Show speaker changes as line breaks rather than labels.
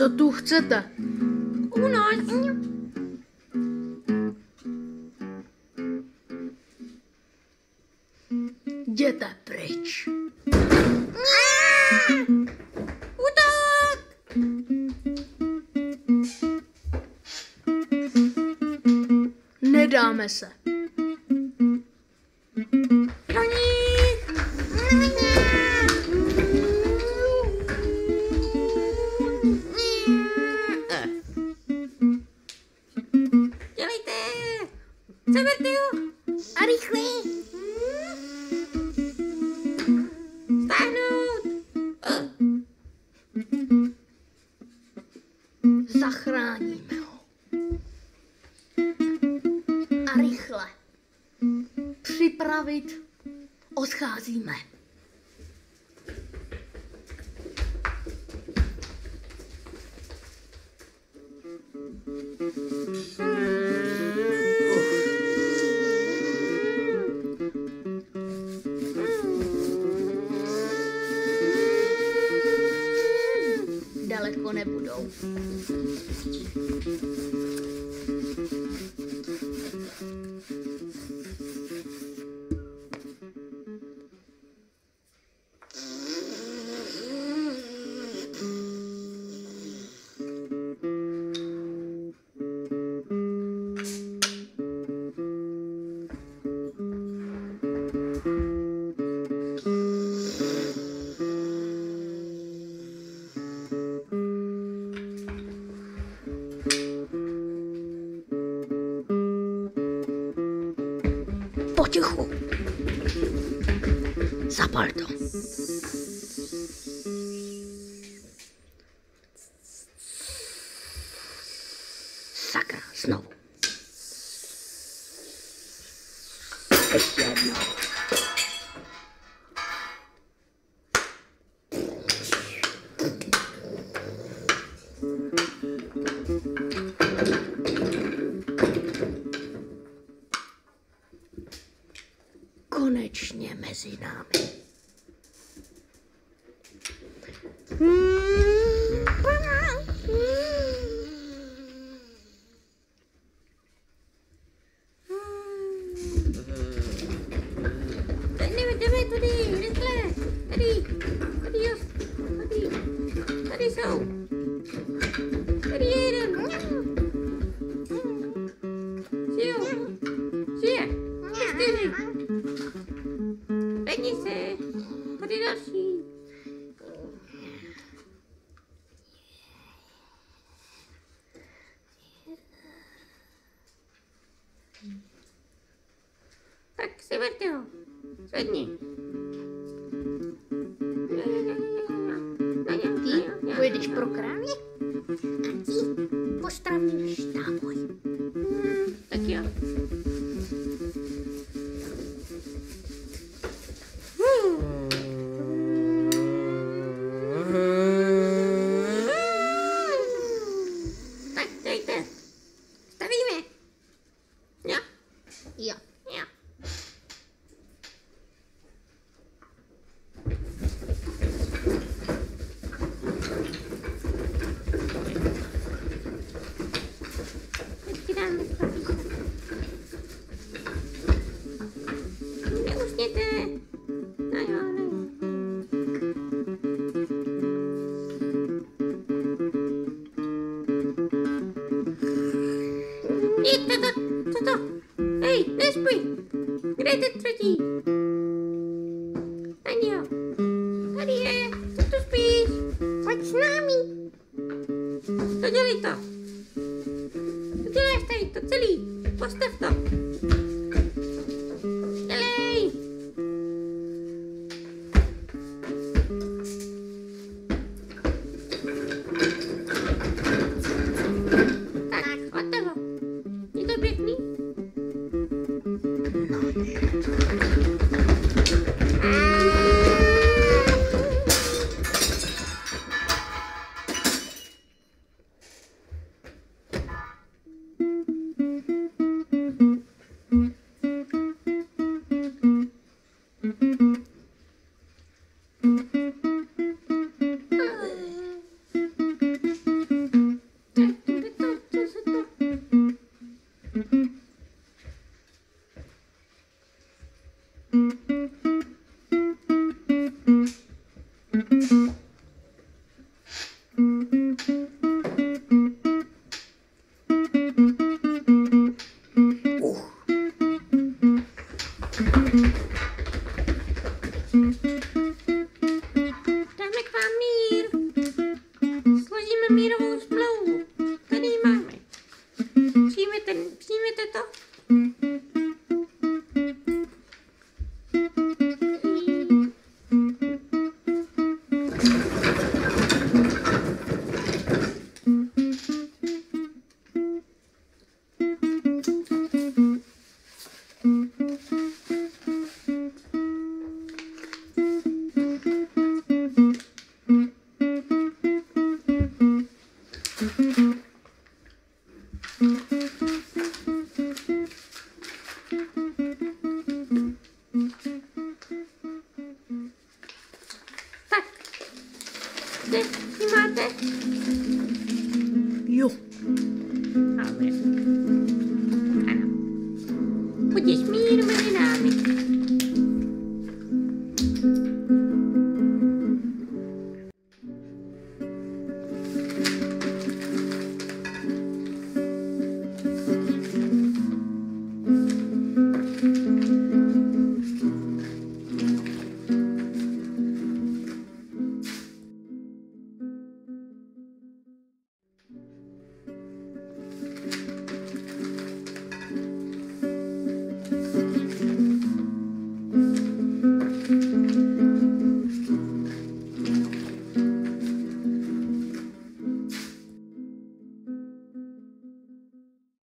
Co tu chcete?
Unož.
Jděte pryč.
Útok!
Nedáme se.
Do nich! Dělejte! Seberte ho! A rychle! Stáhnout!
Zachráníme ho. A rychle. Připravit. Odcházíme. Daleko nebudou. Potichu. Zapal to. Sakra, znovu. Ještě jednou. Konečně mezi námi.
Jdeme tudy, rychle. Tady jo. Tady jsou. Tady je jeden. Žije. 4. Vedni se. Tady další. Tak seberte ho. Zvedni.
Ty pojedeš pro krámě a ty postavíš náboj.
Tak jo. Tak dejte. Stavíme. Jo?
Jo.
Jo. Teď dáme zpátky. Neusněte. No jo, no jo. Co to? Hej, nespí. Kde je ten třetí? Tady jo. Tady je. Co tu spíš? Pojď s námi. Dodělej to. Doděláš tady to celý. Postav to. Dělej. Tak, hotovo. Je to pěkný? Dáme k vám mír. Složíme mírovou smlouvu. Tady ji máme. Přijmete to? Tak, zde ji máte?
Jo.
Dobře. Ano. Budiž mír mezi námi.